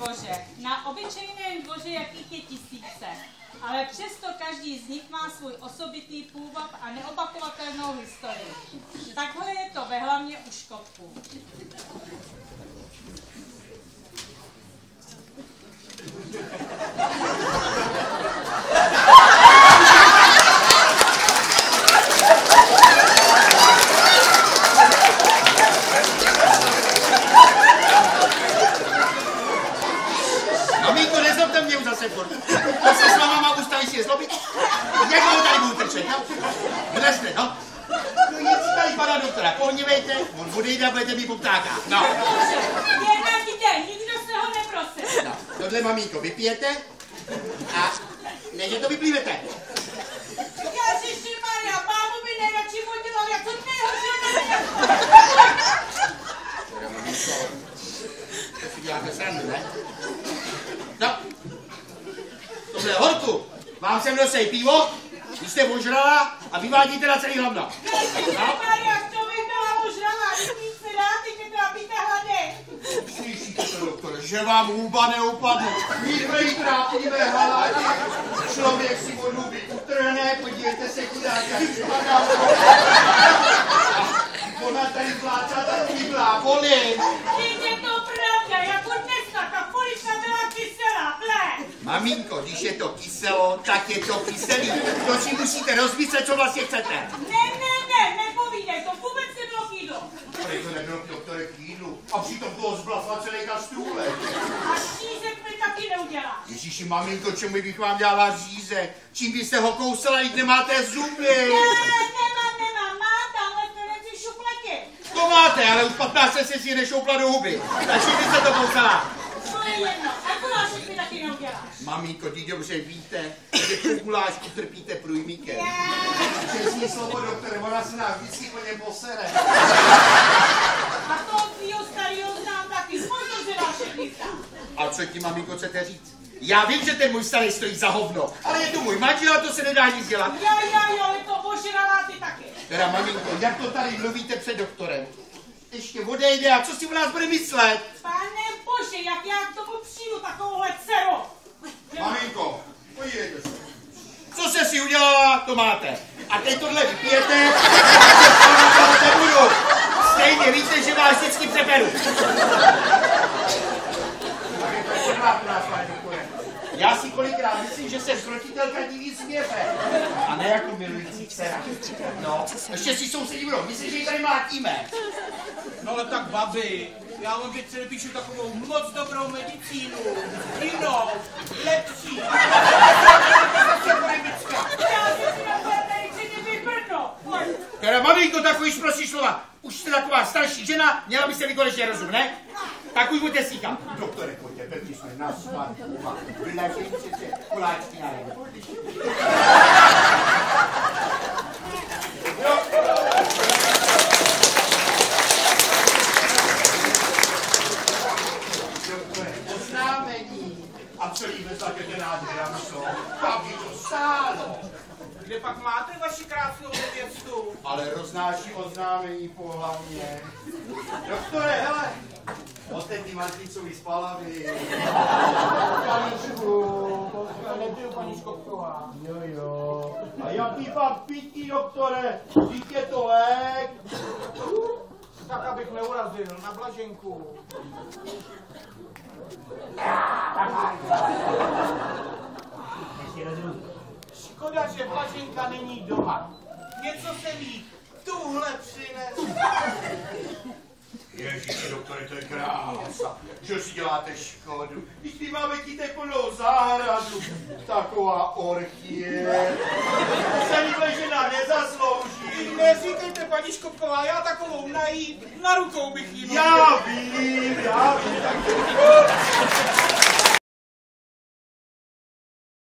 dvoře. Na obyčejném dvoře, jakých je tisíce. Ale přesto každý z nich má svůj osobitý původ a neopakovatelnou historii. Takhle je to ve hlavně u Škopků. Maminko, nezlobte mě už zase furt. To se s váma ustavíš si je zlobit? Jak ho tady budu trčet, no? Kde jste, no? No nic tady pana doktora, podívejte, on odejde a budete mít poptáka. No. Jedna dítě, nikdo se ho neprosil. No, tohle maminko vypijete a neže to vyplývete. Ježišimarja, mámu by nejradši podělal jako nejhorší. Teda maminko, to si děláte srandu, ne? No, tohle horku, vám sem nosej pivo, vy jste ožrala a vyvádíte na celý hovno. Ježišimarja, to bych byla ožrala, nic se dá, teď mě trápíte hlady. Slyšíte to, doktore, že vám hůba neupadne. Vy trápivé hlady. Člověk si od huby utrhne, podívejte se, chudáka, spadá. Ona tady plácá takový bláboli. Je to pravda, jako dneska, ta polička byla kyselá, ple. Maminko, když je to kyselo, tak je to kyselý. To si musíte rozmyslet, co vlastně chcete. Ne, nepovídej, to vůbec nebylo k jídlu. To nebylo doktore k jídlu. A přitom toho zblafla celý na stůle. A šízek mi taky neuděláš. Ježíši, maminko, čemu bych vám dělala řízek? Čím byste ho kousala, když nemáte zuby? Nemám, má tamhle ty šupleky. To máte, ale už 15 se si nešoupla do huby. Takže by se to kousala. To je jedno, a gulášek mi taky neuděláš. Maminko, ty dobře víte, že po gulášku trpíte průjmíkem. Čestní slovo, doktore, ona se nás vždycky po něm posere. A toho tvýho starýho znám taky, možná, že váš všechny. A co ti, maminko, chcete říct? Já vím, že ten můj starý stojí za hovno, ale je to můj manžel a to se nedá nic dělat. Jo, je to ožralá ty taky. Teda, maminko, jak to tady mluvíte před doktorem? Ještě odejde a co si o nás bude myslet? Pane bože, jak já k tomu přijdu takovouhle dceru. Maminko, podívejte se. Co se si udělala, to máte. A teď tohle vypijete, a to nebudu. Stejně víte, že vás vždycky přeperu. Já si kolikrát myslím, že jsem krotitelka diví směře. A ne jako milující dcera. No, ještě si sousedí budou. Myslím, že ji tady mlátíme. No ale tak babi, já vám teď píšu takovou moc dobrou medicínu. Jinou, lepší. Já jsem si na té medicíny vybrnu. Teda maminko, takový prosí slova. Už jste taková starší žena, měla byste mi konečně rozum, ne? Tak už buďte síkat. Doktore, pojďte, pevně jsme nás spát. Vyležím přece kuláčky na rebe. Doktore, oznámení. A celý bezladěte nádhera, co? Kam je to stálo? Kde pak máte vaši krásnou nevěstu? Ale roznáší oznámení po hlavně. Doktore, hele, odteď ty Martincový spalavy. Paničku, nebyl paní Škopková. Jo. A jaký pak pití, doktore? Vždyť je to lék. Tak abych neurazil, na Blaženku. Škoda, že Blaženka není doma. Něco jsem jí tuhle přines. Ježiši, doktore, to je krása. Že si děláte škodu. Když my máme chyté plnou zahradu. Taková orchie. Se líbe žena nezaslouží. Neříkejte, paní Škopková, já takovou najít, na rukou bych jí Já vím, tak